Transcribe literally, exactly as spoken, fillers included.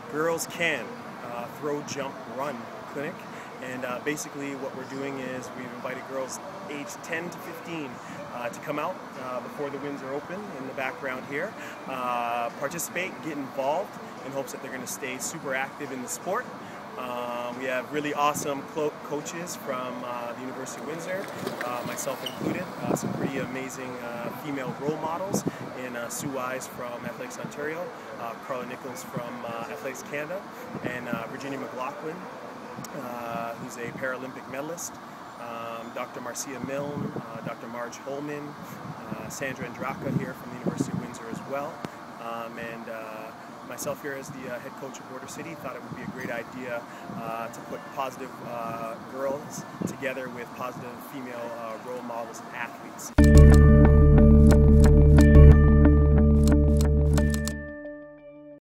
Girls Can uh, Throw, Jump, Run clinic. And uh, basically what we're doing is we've invited girls aged ten to fifteen uh, to come out uh, before the Windsor Open in the background here, uh, participate, get involved in hopes that they're going to stay super active in the sport. Um, we have really awesome coaches from uh, the University of Windsor, uh, myself included, uh, some pretty amazing uh, female role models in uh, Sue Wise from Athletics Ontario, uh, Carla Nichols from uh, Athletics Canada, and uh, Virginia McLaughlin, uh, who's a Paralympic medalist, um, Doctor Marcia Milne, uh, Doctor Marge Holman, uh, Sandra Andraka here from the University of Windsor as well, um, and uh, myself here as the uh, head coach of Border City thought it would be a great idea uh, to put positive uh, girls together with positive female uh, role models and athletes.